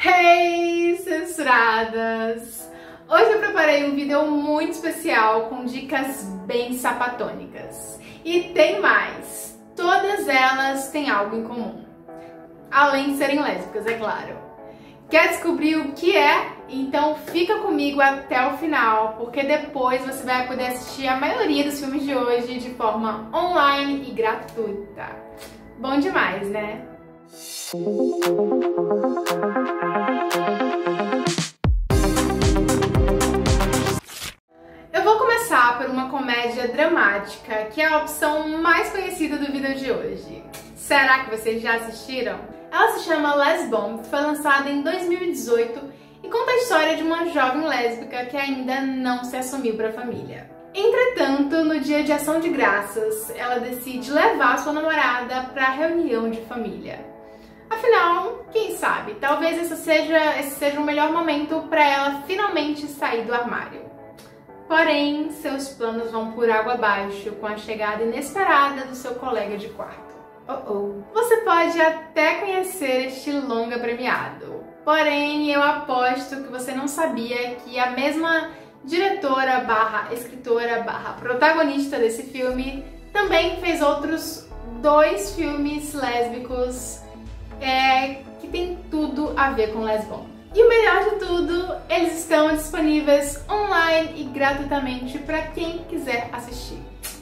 Hey, censuradas! Hoje eu preparei um vídeo muito especial com dicas bem sapatônicas. E tem mais! Todas elas têm algo em comum. Além de serem lésbicas, é claro. Quer descobrir o que é? Então fica comigo até o final, porque depois você vai poder assistir a maioria dos filmes de hoje de forma online e gratuita. Bom demais, né? Eu vou começar por uma comédia dramática, que é a opção mais conhecida do vídeo de hoje. Será que vocês já assistiram? Ela se chama Les Bomb, foi lançada em 2018 e conta a história de uma jovem lésbica que ainda não se assumiu para a família. Entretanto, no dia de ação de graças, ela decide levar sua namorada para a reunião de família. Afinal, quem sabe, talvez esse seja o melhor momento para ela finalmente sair do armário. Porém, seus planos vão por água abaixo com a chegada inesperada do seu colega de quarto. Você pode até conhecer este longa premiado, porém eu aposto que você não sabia que a mesma diretora / escritora / protagonista desse filme também fez outros 2 filmes lésbicos que tem tudo a ver com Les Bomb. E o melhor de tudo, eles estão disponíveis online e gratuitamente para quem quiser assistir.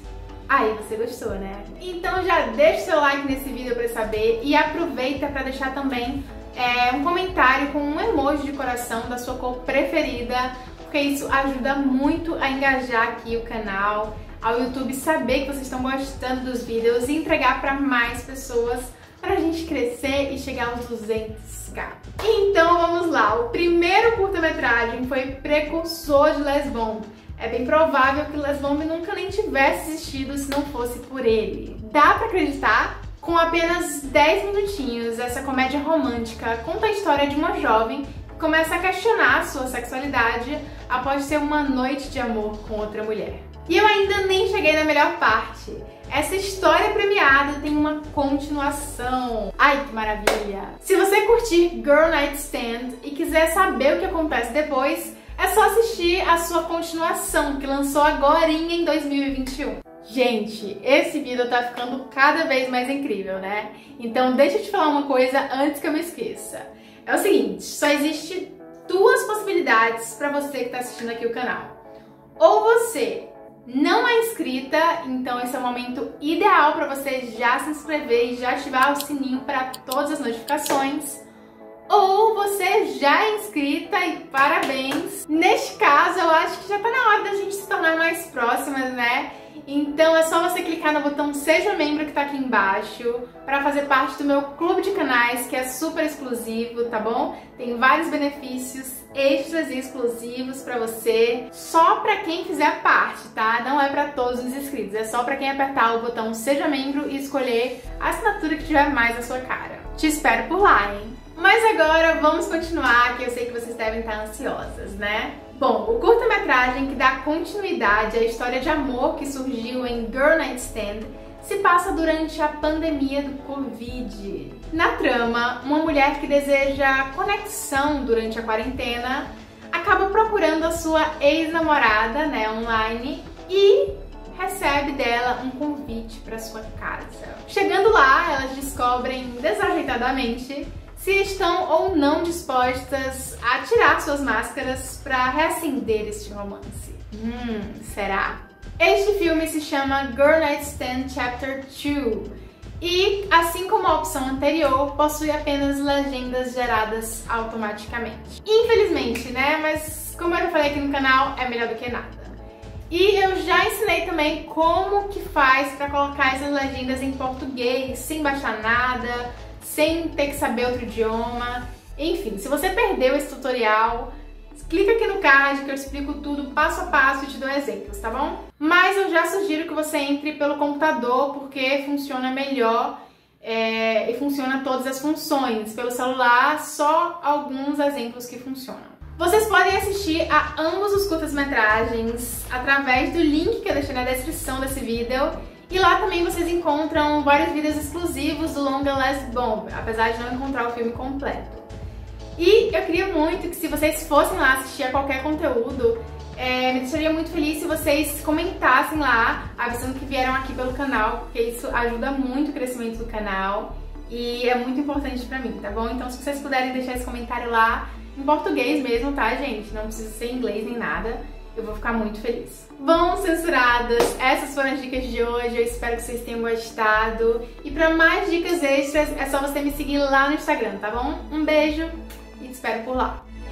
Aí, você gostou, né? Então já deixa seu like nesse vídeo para saber e aproveita para deixar também um comentário com um emoji de coração da sua cor preferida, porque isso ajuda muito a engajar aqui o canal, ao YouTube saber que vocês estão gostando dos vídeos e entregar para mais pessoas, para a gente crescer e chegar aos 200k. Então vamos lá, o primeiro curta-metragem foi precursor de Les Bomb. É bem provável que Les Bomb nunca nem tivesse existido se não fosse por ele. Dá pra acreditar? Com apenas 10 minutinhos, essa comédia romântica conta a história de uma jovem que começa a questionar sua sexualidade após ter uma noite de amor com outra mulher. E eu ainda nem cheguei na melhor parte. Essa história premiada tem uma continuação. Ai, que maravilha! Se você curtir Girl Night Stand e quiser saber o que acontece depois, é só assistir a sua continuação, que lançou agorinha em 2021. Gente, esse vídeo tá ficando cada vez mais incrível, né? Então deixa eu te falar uma coisa antes que eu me esqueça. É o seguinte, só existe 2 possibilidades para você que tá assistindo aqui o canal. Ou você não é inscrita, então esse é o momento ideal para você já se inscrever e já ativar o sininho para todas as notificações. Ou você já é inscrita e parabéns! Neste caso, eu acho que já tá na hora da gente se tornar mais próximas, né? Então é só você clicar no botão Seja Membro que tá aqui embaixo para fazer parte do meu clube de canais, que é super exclusivo, tá bom? Tem vários benefícios extras e exclusivos para você, só para quem fizer parte, tá? Não é para todos os inscritos, é só para quem apertar o botão Seja Membro e escolher a assinatura que tiver mais a sua cara. Te espero por lá, hein? Mas agora vamos continuar, que eu sei que vocês devem estar ansiosas, né? Bom, o curta-metragem que dá continuidade à história de amor que surgiu em Girl Night Stand se passa durante a pandemia do Covid. Na trama, uma mulher que deseja conexão durante a quarentena acaba procurando a sua ex-namorada, né, online, e recebe dela um convite para sua casa. Chegando lá, elas descobrem desajeitadamente se estão ou não dispostas a tirar suas máscaras para reacender este romance. Será? Este filme se chama Girl Night Stand Chapter 2 e, assim como a opção anterior, possui apenas legendas geradas automaticamente. Infelizmente, né? Mas como eu já falei aqui no canal, é melhor do que nada. E eu já ensinei também como que faz para colocar essas legendas em português, sem baixar nada, sem ter que saber outro idioma. Enfim, se você perdeu esse tutorial, clica aqui no card que eu explico tudo passo a passo e te dou exemplos, tá bom? Mas eu já sugiro que você entre pelo computador, porque funciona melhor e funciona todas as funções. Pelo celular, só alguns exemplos que funcionam. Vocês podem assistir a ambos os curtas-metragens através do link que eu deixei na descrição desse vídeo. E lá também vocês encontram vários vídeos exclusivos do longa Les Bomb, apesar de não encontrar o filme completo. E eu queria muito que se vocês fossem lá assistir a qualquer conteúdo, me deixaria muito feliz se vocês comentassem lá, avisando que vieram aqui pelo canal, porque isso ajuda muito o crescimento do canal e é muito importante pra mim, tá bom? Então se vocês puderem deixar esse comentário lá, em português mesmo, tá, gente? Não precisa ser em inglês nem nada, eu vou ficar muito feliz. Bom, censuradas, essas foram as dicas de hoje, eu espero que vocês tenham gostado. E pra mais dicas extras, é só você me seguir lá no Instagram, tá bom? Um beijo e te espero por lá.